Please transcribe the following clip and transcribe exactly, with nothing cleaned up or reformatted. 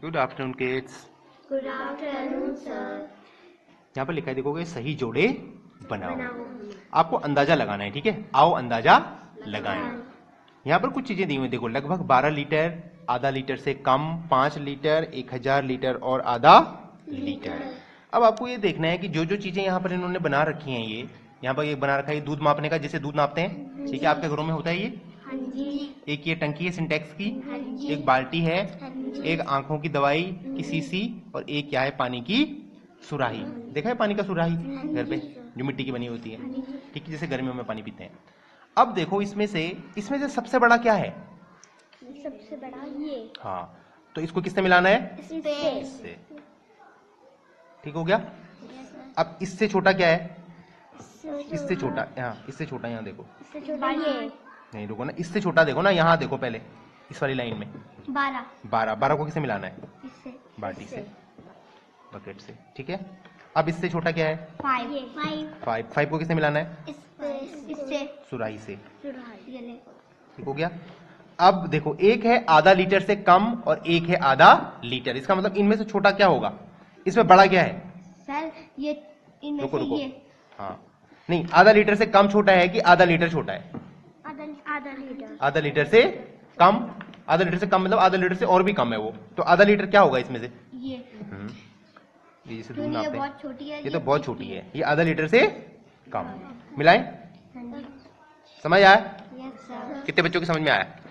Good afternoon kids. Good afternoon sir. यहाँ पर लिखा है, देखोगे सही जोड़े बनाओ। आपको अंदाजा लगाना है, ठीक है। आओ अंदाजा लगाएं। यहाँ पर कुछ चीजें दी हुई देखो, लगभग बारह लीटर, आधा लीटर से कम, पांच लीटर, एक हजार लीटर और आधा लीटर। अब आपको ये देखना है कि जो जो चीजें यहाँ पर इन्होंने बना रखी हैं, ये यहाँ पर ये बना रखा है दूध मापने का, जिसे दूध मापते हैं, ठीक है। आपके घरों में होता है ये। हाँ जी। एक ये टंकी है सिंटेक्स की, हाँ जी। एक बाल्टी है, हाँ जी। एक आंखों की दवाई की शीशी, और एक क्या है, पानी की सुराही। देखा है पानी का सुराही घर पे जो मिट्टी की बनी होती है, ठीक है, जैसे गर्मियों में पानी पीते हैं। अब देखो इसमें से इसमें से सबसे बड़ा क्या है? सबसे बड़ा ये। हाँ, तो इसको किससे मिलाना है? इससे। इससे। ठीक हो गया। अब इससे छोटा क्या है? इससे छोटा, यहाँ इससे छोटा, यहाँ देखो। इससे छोटा ये। नहीं रुको ना, इससे छोटा देखो ना, यहाँ देखो पहले इस वाली लाइन में। बारह। बारह बारह को किसे मिलाना है? इससे। बाल्टी से, बकेट से, ठीक है। अब इससे छोटा क्या है? फाइव। फाइव। फाइव फाइव को किसे मिलाना है? इससे। इससे। सुराही से। सुराही। ये ले। ठीक हो गया। अब देखो, एक है आधा लीटर से कम और एक है आधा लीटर। इसका मतलब इनमें से छोटा क्या होगा? इसमें बड़ा क्या है? सर ये इनमें रुको से रुको, ये हाँ नहीं, आधा लीटर से कम छोटा है कि आधा लीटर छोटा है? आधा आधा लीटर। आधा लीटर से कम। आधा लीटर से कम मतलब आधा लीटर से और भी कम है वो। तो आधा लीटर क्या होगा इसमें से? ये। हम्म, ये जैसे दूध ये नापते हैं, बहुत छोटी है। ये तो बहुत छोटी है, ये आधा लीटर से कम। मिलाएं? हाँ जी। समझ आया? Yes sir. कितने बच्चों की समझ में आया?